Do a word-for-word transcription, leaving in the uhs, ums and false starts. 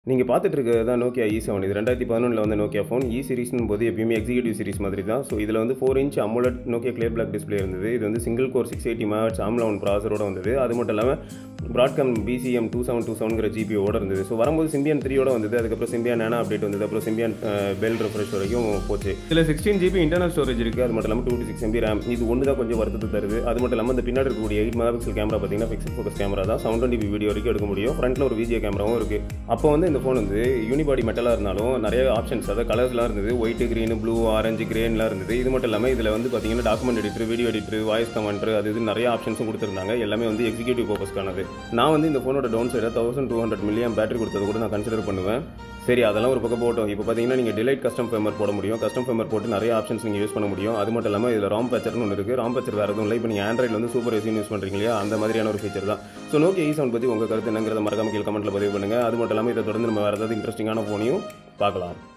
நீங்க பார்த்துட்டு இருக்கிறது தான் Nokia E seven. இது இரண்டாயிரத்து பதினொன்று ல வந்த Nokia ஃபோன். E சீரிஸ்னும் போது எப்பயுமே எக்ஸிக்யூட்டிவ் சீரிஸ் மாதிரி தான். ஸோ இதில் வந்து four inch AMOLED Nokia clear black display இருந்தது. இது வந்து single core six eighty megahertz ARM eleven ப்ராசரோட வந்தது. அது மட்டும் இல்லாமல் ப்ராட்காம் B C M two seven two seven ங்கிற G P U ஓட இருந்தது. ஸோ வரும்போது சிம்பியன் த்ரீ ஓட வந்தது. அதுக்கப்புறம் சிம்பியன் நானோ அப்டேட் வந்தது. அப்புறம் சிம்பியன் பெல் ரெஃப்ரெஷ் வரைக்கும் போச்சு. இதில் சிக்ஸ்டீன் ஜிபி இன்டர்னல் ஸ்டோரேஜ் இருக்குது. அது மட்டும் இல்லாமல் டூ சிக்ஸ் எம்பி ரேம். இது ஒன்று தான் கொஞ்சம் வருத்தத்தை தருது. அது மட்டும் இல்லாமல் இந்த பின்னாடி இருக்கக்கூடிய எயிட் மெகா பிக்சல் கேமரா பார்த்தீங்கன்னா பிக்சல் ஃபோக்கஸ் கேமரா தான். செவன் டுவெண்ட்டி பி வீடியோ வரைக்கும் எடுக்க முடியும். ஃப்ரண்ட்டில் ஒரு விஜிஏ கேமராவும் இருக்குது. அப்போ வந்து இந்த ஃபோன் வந்து யூனிபாடி மெட்டலாக இருந்தாலும் நிறைய ஆப்ஷன்ஸ் அதாவது கலர்ஸ்லாம் இருந்தது. ஒயிட், க்ரீன், ப்ளூ, ஆரஞ்சு, கிரேன்லாம் இருந்தது. இது மட்டும் இல்லாமல் இதில் வந்து பார்த்தீங்கன்னா document editor, video editor, voice commenter, அது இது நிறைய ஆப்ஷன்ஸும் கொடுத்துருந்தாங்க. எல்லாமே வந்து எக்ஸிக்யூட்டிவ் பர்பஸ்க்கானது. நான் வந்து இந்த ஃபோனோட டவுன் சைடாக thousand two hundred milliamp battery கொடுத்தது கூட நான் கன்சிடர் பண்ணுவேன். சரி, அதெல்லாம் ஒரு பக்கம் போட்டோம். இப்போ பார்த்தீங்கன்னா நீங்கள் டிலைட் கஸ்டம் ஃபேமர் போட முடியும். கஸ்டம் ஃபேமர் போட்டு நிறைய ஆப்ஷன்ஸ் நீங்கள் யூஸ் பண்ண முடியும். அது மட்டும் இல்லாமல் இதில் ராம் பேச்சர்னு ஒன்று இருக்குது. ராம் பேச்சர் வேறு எதுவும் இல்லை. இப்போ நீங்கள் ஆண்ட்ராய்டில் வந்து சூப்பர் எஸ்யூன் யூஸ் பண்ணுறீங்க இல்லையா, அந்த மாதிரியான ஒரு ஃபீச்சர் தான். ஸோ Nokia E seven பற்றி உங்கள் கருத்து என்னங்கிறத மறக்காம கீழே கமெண்ட்டில் பதிவு பண்ணுங்கள். அது மட்டும் இல்லாமல் இதை தொடர்ந்து நம்ம வேறு ஏதாவது இன்ட்ரெஸ்டிங்கான ஃபோனையும் பார்க்கலாம்.